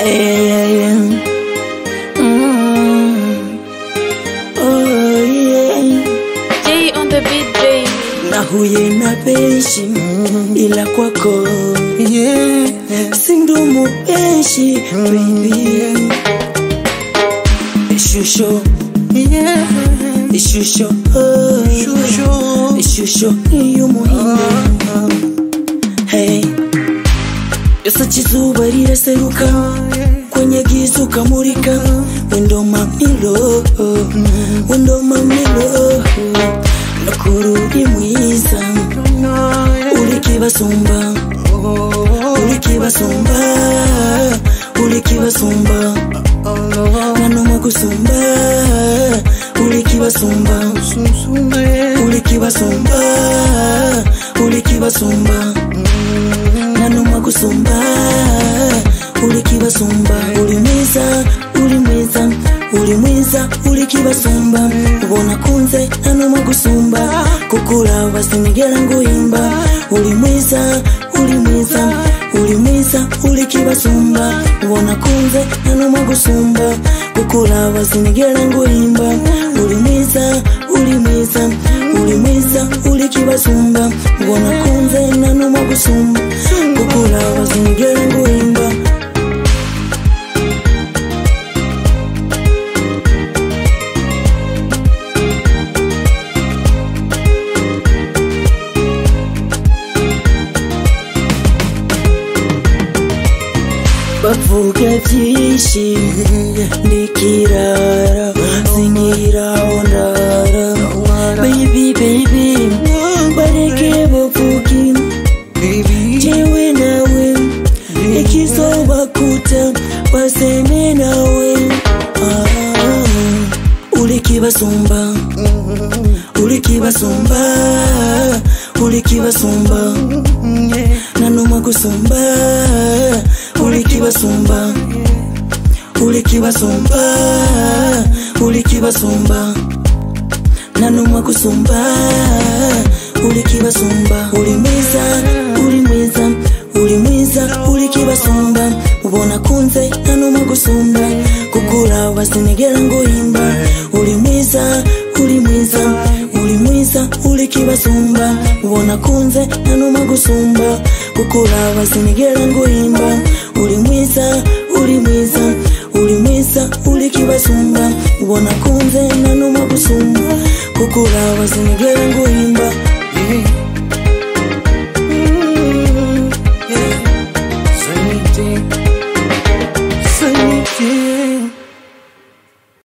yeah. Oh yeah. Jay on the beat, Jay. Na huye na peshi ila kwako yeah. Sindumu peshi baby. Ishusho yeah. Ishusho Ishusho iyo muhinde hey. Yasa chizuba riraseruka kwenye giza ukamurika. Wendo mamilo nakuru uri mwiza uri kibasumba nanuma gusumba uri kibasumba nanuma gusumba uri kibasumba. Uri mwiza uri kibasumba. Ubona kunze nanuma gusumba kukuraba sinigera nguhimba. Uri mwiza uri kibasumba. Ubona kunze nanuma gusumba kukuraba sinigera nguhimba. Uri mwiza uri kibasumba. Ubona kunze nanuma gusumba kukuraba sinigera nguhimba. Bavuga byinshi ndikirara sinkiraho ndara. Baby bareke bavuge jewe nawe ikizobakuta baseme nawe. Uri kibasumba nanuma gusumba. Uri kibasumba nanuma gusumba. Uri kibasumba. Uri mwiza uri kibasumba. Ubona kunze nanuma gusumba kukuraba sinigera nguhimba. Uri mwiza uri kibasumba. Ubona kunze nanuma gusumba kukuraba sinigera nguhimba. Uri mwiza uri kibasumba. Ubona kunze nanuma gusumba kukuraba sinigera nguhimba. Sunny day.